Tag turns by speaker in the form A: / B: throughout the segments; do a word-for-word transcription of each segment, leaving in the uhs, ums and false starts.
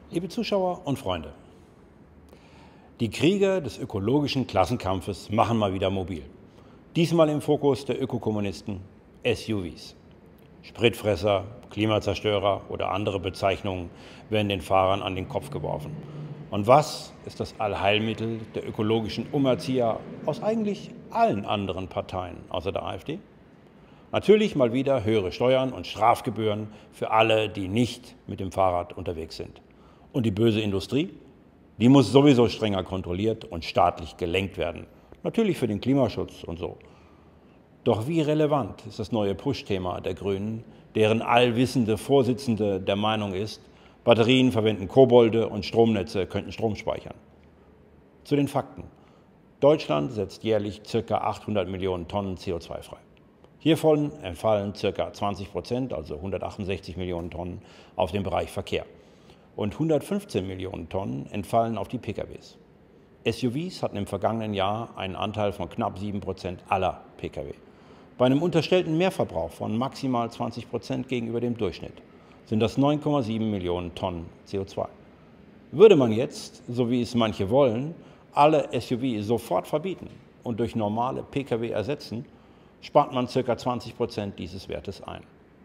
A: Liebe Zuschauer und Freunde, die Krieger des ökologischen Klassenkampfes machen mal wieder mobil. Diesmal im Fokus der Ökokommunisten S U Vs. Spritfresser, Klimazerstörer oder andere Bezeichnungen werden den Fahrern an den Kopf geworfen. Und was ist das Allheilmittel der ökologischen Umerzieher aus eigentlich allen anderen Parteien außer der AfD? Natürlich mal wieder höhere Steuern und Strafgebühren für alle, die nicht mit dem Fahrrad unterwegs sind. Und die böse Industrie? Die muss sowieso strenger kontrolliert und staatlich gelenkt werden. Natürlich für den Klimaschutz und so. Doch wie relevant ist das neue Push-Thema der Grünen, deren allwissende Vorsitzende der Meinung ist, Batterien verwenden Kobolde und Stromnetze könnten Strom speichern? Zu den Fakten. Deutschland setzt jährlich ca. achthundert Millionen Tonnen C O zwei frei. Hiervon entfallen ca. zwanzig Prozent, also hundertachtundsechzig Millionen Tonnen, auf den Bereich Verkehr. Und hundertfünfzehn Millionen Tonnen entfallen auf die P K Ws. S U Vs hatten im vergangenen Jahr einen Anteil von knapp sieben Prozent aller P K W. Bei einem unterstellten Mehrverbrauch von maximal zwanzig Prozent gegenüber dem Durchschnitt sind das neun Komma sieben Millionen Tonnen C O zwei. Würde man jetzt, so wie es manche wollen, alle S U V sofort verbieten und durch normale P K W ersetzen, spart man ca. zwanzig Prozent dieses Wertes ein.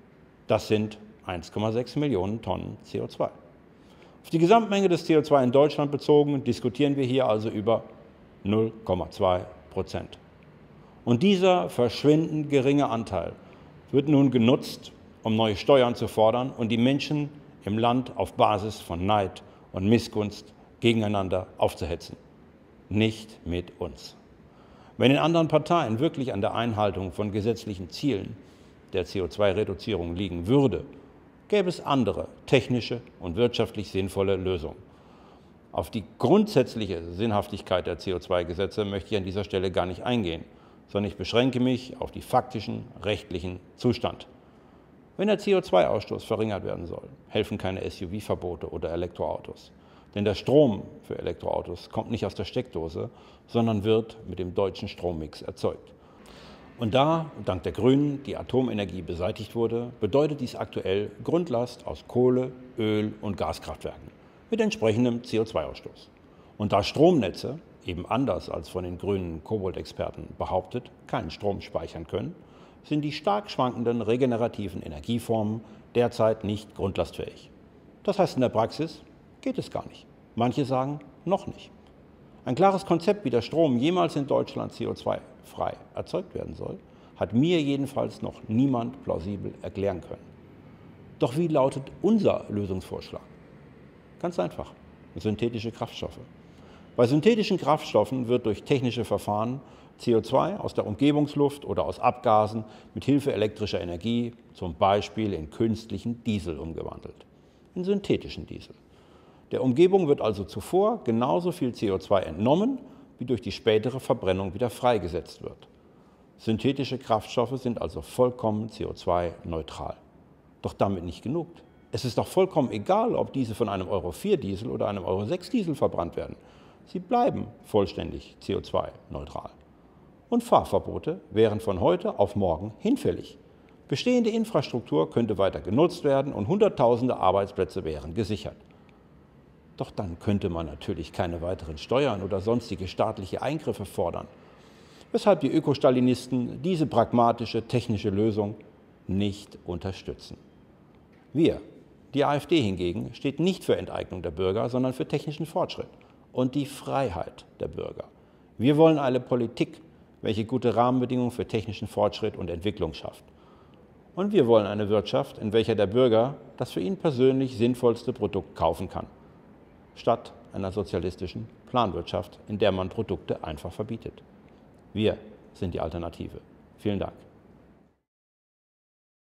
A: Das sind eins Komma sechs Millionen Tonnen C O zwei. Auf die Gesamtmenge des C O zwei in Deutschland bezogen diskutieren wir hier also über null Komma zwei Prozent. Und dieser verschwindend geringe Anteil wird nun genutzt, um neue Steuern zu fordern und die Menschen im Land auf Basis von Neid und Missgunst gegeneinander aufzuhetzen. Nicht mit uns. Wenn in anderen Parteien wirklich an der Einhaltung von gesetzlichen Zielen der C O zwei Reduzierung liegen würde, gäbe es andere technische und wirtschaftlich sinnvolle Lösungen. Auf die grundsätzliche Sinnhaftigkeit der C O zwei Gesetze möchte ich an dieser Stelle gar nicht eingehen, sondern ich beschränke mich auf den faktischen rechtlichen Zustand. Wenn der C O zwei Ausstoß verringert werden soll, helfen keine S U V-Verbote oder Elektroautos. Denn der Strom für Elektroautos kommt nicht aus der Steckdose, sondern wird mit dem deutschen Strommix erzeugt. Und da, dank der Grünen, die Atomenergie beseitigt wurde, bedeutet dies aktuell Grundlast aus Kohle-, Öl- und Gaskraftwerken mit entsprechendem C O zwei Ausstoß. Und da Stromnetze, eben anders als von den grünen Kobold-Experten behauptet, keinen Strom speichern können, sind die stark schwankenden regenerativen Energieformen derzeit nicht grundlastfähig. Das heißt in der Praxis, geht es gar nicht. Manche sagen, noch nicht. Ein klares Konzept, wie der Strom jemals in Deutschland C O zwei frei erzeugt werden soll, hat mir jedenfalls noch niemand plausibel erklären können. Doch wie lautet unser Lösungsvorschlag? Ganz einfach, synthetische Kraftstoffe. Bei synthetischen Kraftstoffen wird durch technische Verfahren C O zwei aus der Umgebungsluft oder aus Abgasen mit Hilfe elektrischer Energie, zum Beispiel in künstlichen Diesel, umgewandelt. In synthetischen Diesel. Der Umgebung wird also zuvor genauso viel C O zwei entnommen, wie durch die spätere Verbrennung wieder freigesetzt wird. Synthetische Kraftstoffe sind also vollkommen C O zwei neutral. Doch damit nicht genug. Es ist doch vollkommen egal, ob diese von einem Euro vier Diesel oder einem Euro sechs Diesel verbrannt werden. Sie bleiben vollständig C O zwei neutral. Und Fahrverbote wären von heute auf morgen hinfällig. Bestehende Infrastruktur könnte weiter genutzt werden und Hunderttausende Arbeitsplätze wären gesichert. Doch dann könnte man natürlich keine weiteren Steuern oder sonstige staatliche Eingriffe fordern, weshalb die Ökostalinisten diese pragmatische technische Lösung nicht unterstützen. Wir, die AfD hingegen, steht nicht für Enteignung der Bürger, sondern für technischen Fortschritt und die Freiheit der Bürger. Wir wollen eine Politik, welche gute Rahmenbedingungen für technischen Fortschritt und Entwicklung schafft. Und wir wollen eine Wirtschaft, in welcher der Bürger das für ihn persönlich sinnvollste Produkt kaufen kann, statt einer sozialistischen Planwirtschaft, in der man Produkte einfach verbietet. Wir sind die Alternative. Vielen Dank.